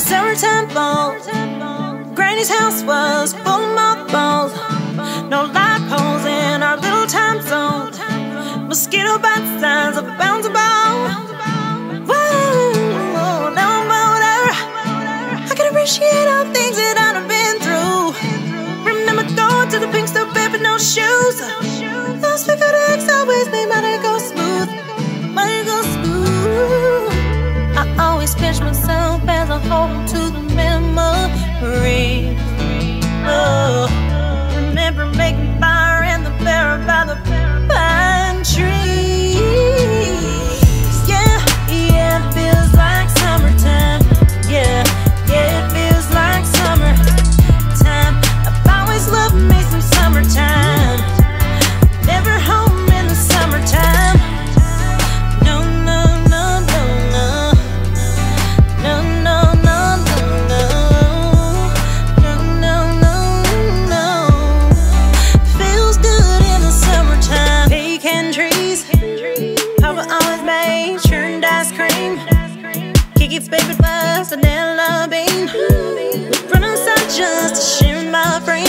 summertime fall. Granny's house was full of mothballs. No light poles in our little time zone. Mosquito bite signs of a bouncing ball. Whoa, no motor. I can appreciate all things that I've been through. Remember going to the pink store, baby, no shoes. Those figured eggs always made my day go smooth. My day go smooth. I always pinch myself as I hold on to the memories. Oh, remember making fire in the barrel by the pine trees. Yeah, yeah, it feels like summertime. Yeah, yeah, it feels like summertime. I've always loved me some summertime. Never home in the summertime. No, no, no, no, no. No, no, no, no, no. No, no, no, no. Feels good in the summertime. Pecan trees, Papa always made churned ice cream. Kiki's favorite was vanilla bean. Run outside just to share my frame.